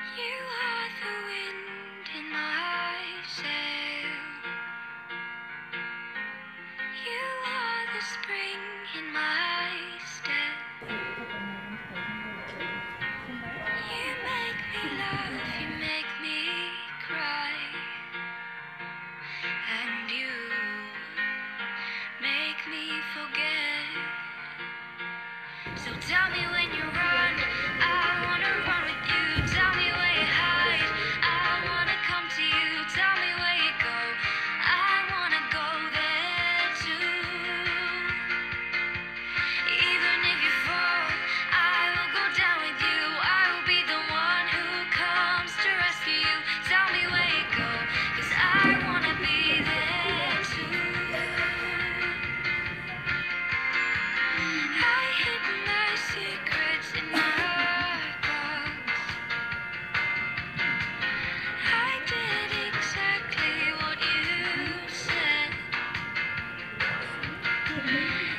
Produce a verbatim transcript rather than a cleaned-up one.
You are the wind in my sail. You are the spring in my step. You make me laugh, you make me cry, and you make me forget. So tell me when you run, I wanna run with you. Tell me where you hide, I wanna come to you. Tell me where you go, I wanna go there too. Even if you fall, I will go down with you. I will be the one who comes to rescue you. Tell me where you go, 'cause I wanna be there too. I hid my secrets in my box. I did exactly what you said.